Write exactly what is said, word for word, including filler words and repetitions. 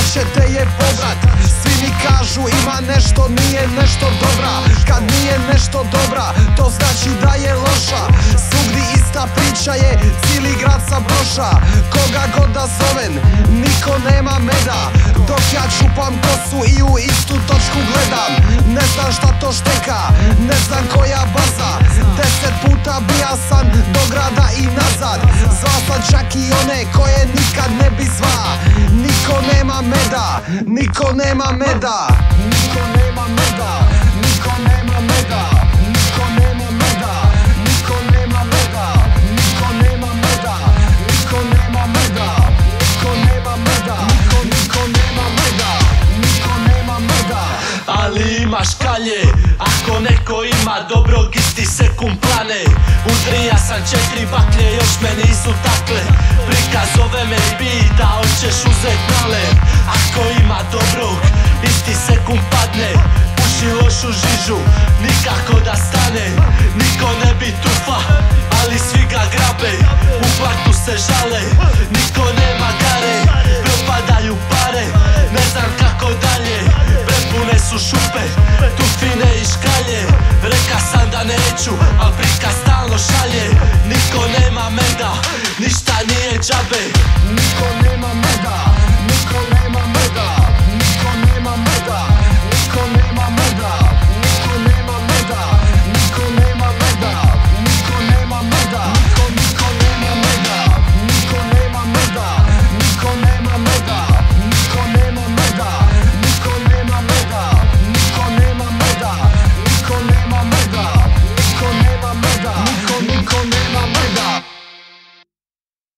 će te je povrat. Svi mi kažu ima nešto, nije nešto dobra. Kad nije nešto dobra, to znači da je loša. Svugdje ista priča je, cijeli grad sa broša. Koga god da zovem, niko nema meda. Dok ja čupam kosu i u istu točku gledam. Ne znam šta to šteka, ne znam koja baza. Deset puta bija sam do grada i nazad. Zvao sam čak i one koje nikad ne bi zva. Niko nema meda, niko nema meda. Niko nema meda, niko nema meda. Niko nema meda, niko nema meda. Niko nema meda, niko nema meda. Niko nema meda, niko, niko nema meda. Niko nema meda. Ali imaš kalje, ako neko ima dobrog isti sekund plane. Udrija sam četiri baklje, još me nisu takle. Prikaz ove me i pita, hoćeš uzet nale.